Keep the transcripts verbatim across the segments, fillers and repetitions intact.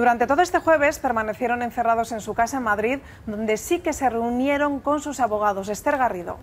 Durante todo este jueves permanecieron encerrados en su casa en Madrid, donde sí que se reunieron con sus abogados. Esther Garrido.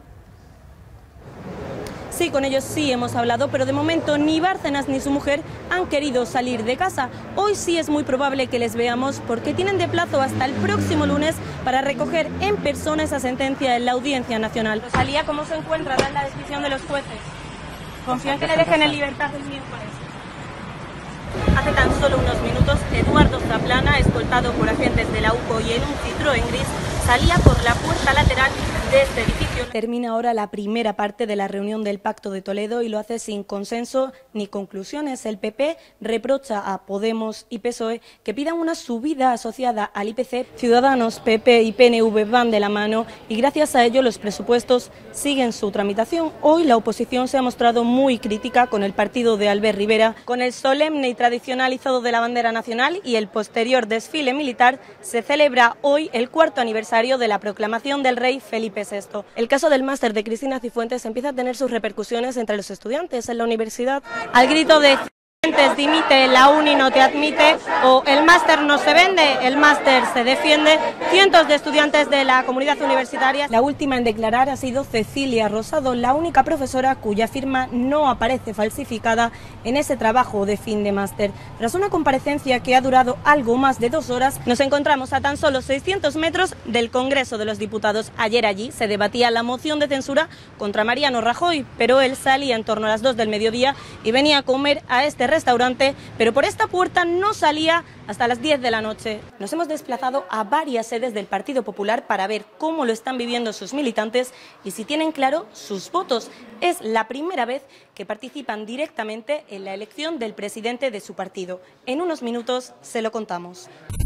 Sí, con ellos sí hemos hablado, pero de momento ni Bárcenas ni su mujer han querido salir de casa. Hoy sí es muy probable que les veamos porque tienen de plazo hasta el próximo lunes para recoger en persona esa sentencia en la Audiencia Nacional. Rosalía, ¿cómo se encuentra tras la decisión de los jueces? ¿Confían que le dejen en libertad el miércoles? Hace tan solo unos minutos, Eduardo Zaplana, escoltado por agentes de la U C O y en un Citroën gris, salía por la puerta lateral de este edificio. Termina ahora la primera parte de la reunión del Pacto de Toledo y lo hace sin consenso ni conclusiones. El P P reprocha a Podemos y P S O E que pidan una subida asociada al I P C. Ciudadanos, P P y P N V van de la mano y gracias a ello los presupuestos siguen su tramitación. Hoy la oposición se ha mostrado muy crítica con el partido de Albert Rivera. Con el solemne y tradicional izado de la bandera nacional y el posterior desfile militar, se celebra hoy el cuarto aniversario de la proclamación del rey Felipe sexto. El caso del máster de Cristina Cifuentes empieza a tener sus repercusiones entre los estudiantes en la universidad. Al grito de Cifuentes dimite, la uni no te admite, o el máster no se vende, el máster se defiende, cientos de estudiantes de la comunidad universitaria. La última en declarar ha sido Cecilia Rosado, la única profesora cuya firma no aparece falsificada en ese trabajo de fin de máster. Tras una comparecencia que ha durado algo más de dos horas, nos encontramos a tan solo seiscientos metros del Congreso de los Diputados. Ayer allí se debatía la moción de censura contra Mariano Rajoy, pero él salía en torno a las dos del mediodía y venía a comer a este restaurante, pero por esta puerta no salía hasta las diez de la noche. Nos hemos desplazado a varias sedes del Partido Popular para ver cómo lo están viviendo sus militantes y si tienen claro sus votos. Es la primera vez que participan directamente en la elección del presidente de su partido. En unos minutos se lo contamos.